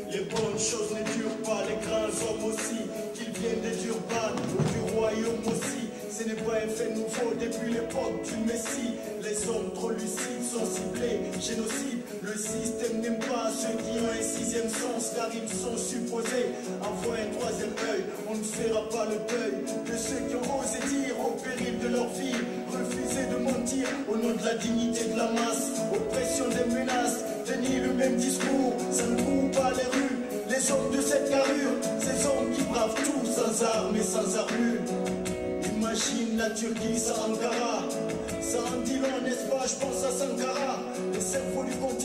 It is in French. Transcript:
Les bonnes choses ne durent pas, les grands hommes aussi, qu'ils viennent des urbanes ou du royaume aussi. Ce n'est pas un fait nouveau depuis l'époque du Messie. Les hommes trop lucides sont ciblés, génocide. Le système n'aime pas ceux qui ont un sixième sens, car ils sont supposés avoir un troisième œil. On ne fera pas le deuil de ceux qui ont osé dire au péril de leur vie, refuser de mentir au nom de la dignité de la masse. Oppression des menaces, tenir le même discours, ça ne court pas les rues. Les hommes de cette carrure, ces hommes qui bravent tout sans armes et sans armure. Imagine la Turquie sans Ankara, ça en dit long, n'est-ce pas? Je pense à Sankara, le cerveau du continent.